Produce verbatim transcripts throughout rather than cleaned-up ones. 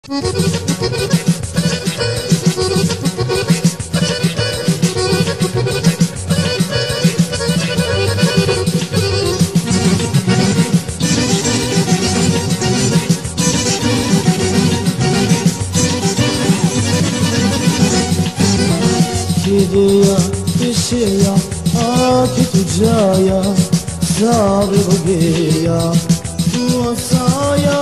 Kideya, kisheya, akitujaya, sabe bogeya, duasaya.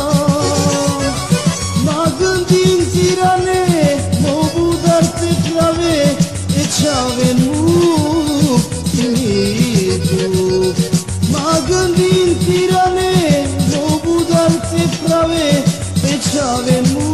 Magandin tirane, mobudar te trave, echave mu kimidu. Magandin tirane, mobudar te trave, echave mu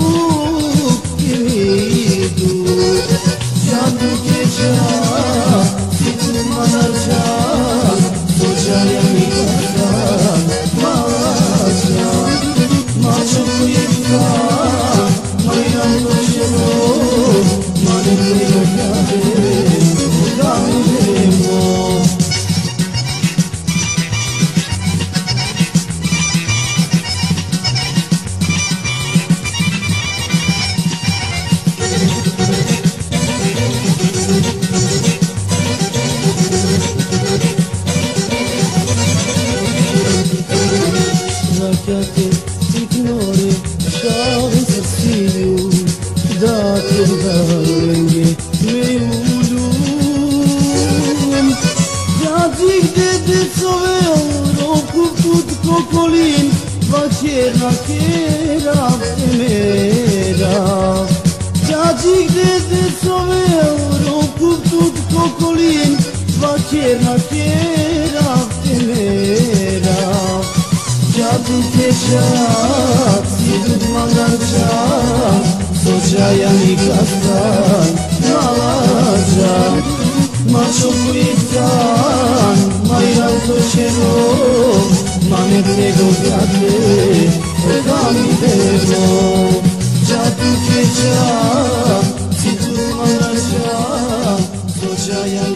kimidu. Jandu keja, situ manarja, sojaya mikasa, malaja, macho kuyeka, mayam lochero, mane kuyekade, gami demo. Rakate ignore, shavin sarsiu, date darenge meulum. Jajik de de soveo, roku put kokolin, vachera kera temera. Jajik de de soveo, roku put kokolin, vachera kera temera. Jadu keja, sidut mangarja, sojaya mikasa, malaja. Macho kuitan, mayral tochero, mane tego gade, gami demo. Jadu keja, sidut mangarja, sojaya